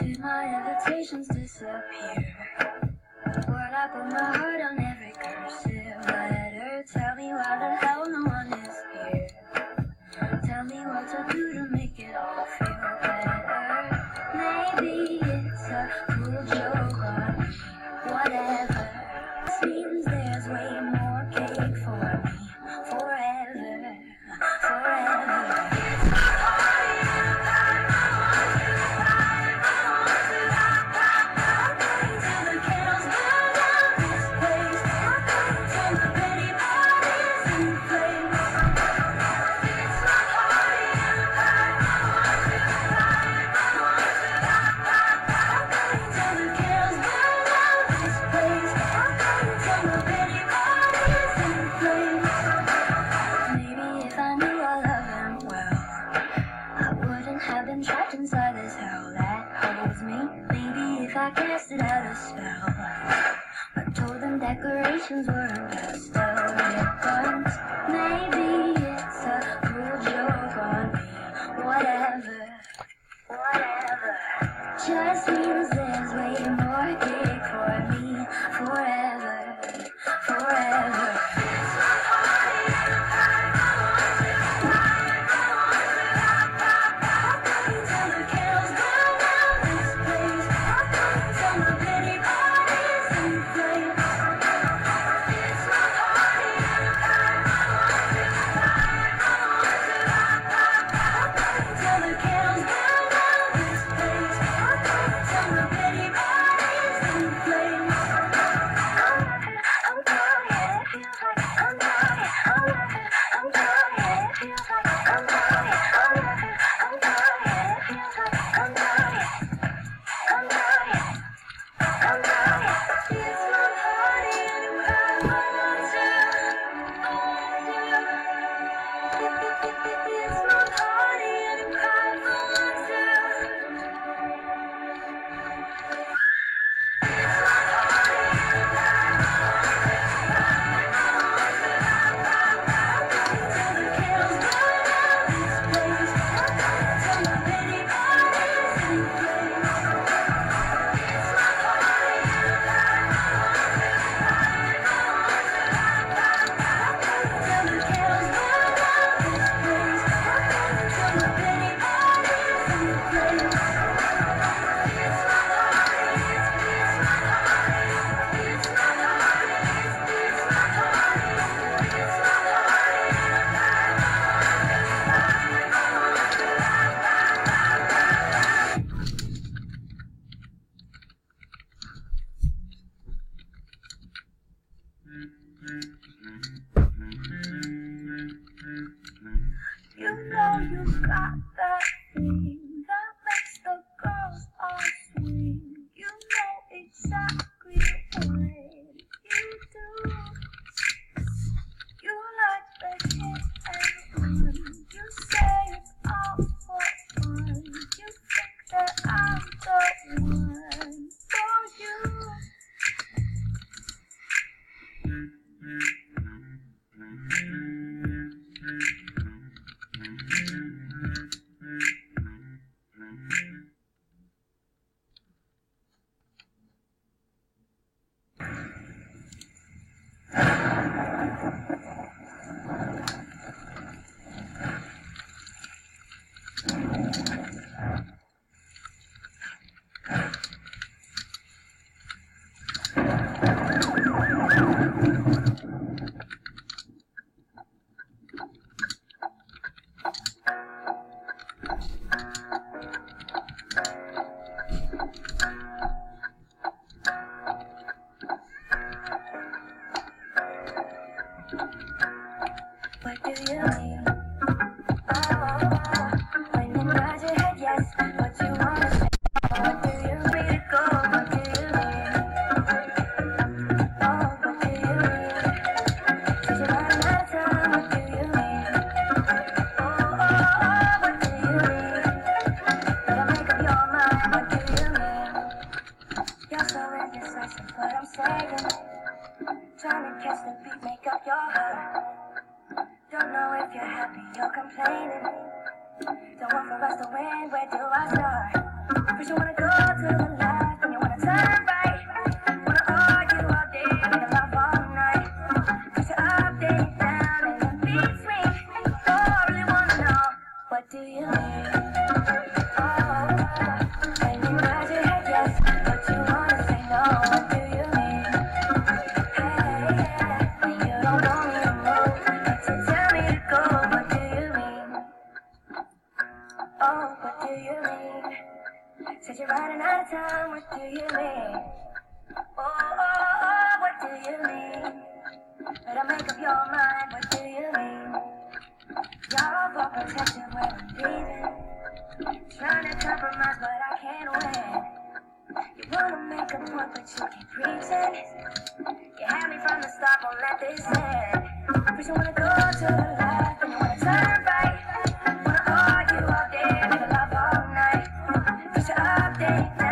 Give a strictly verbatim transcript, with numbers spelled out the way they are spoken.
did my invitations disappear? Would I put my heart on every cursive letter? Tell me why the hell no one is here. Tell me what to do to make it all feel better. Maybe it's a cool joke on me. Whatever. Seems there's way more cake for me. Forever, forever. Trapped inside this hell that holds me. Maybe if I casted out a spell, but told them decorations weren't pastel ribbons. Maybe it's a cruel joke on me. Whatever, whatever. Just means there's way more cake for me. Forever, forever. You know you got that thing that makes the girls all swing. You know exactly what you do. You like the hit and run. You say it's all for fun. You think that I'm the one for you. What do you mean? Oh, when you nod your head yes, what you wanna say? What do you mean? Go, what do you mean? Oh, what do you mean? Since you're running out of time, what do you mean? Oh, oh, oh, what do you mean? Better make up your mind, what do you mean? You're so indecisive, what I'm saying. Trying to catch the beat, make up your heart. Don't know if you're happy or complaining. Don't want for us to win, where do I start? First you wanna go to running out of time, what do you mean? Oh, oh, oh, what do you mean? Better make up your mind, what do you mean? Y'all for protection when I'm leaving. Trying to compromise, but I can't win. You wanna make a point, but you keep preaching. You had me from the start, won't let this end. First you wanna go to the left, then you wanna turn right. Wanna argue all day, make love all night. First you update,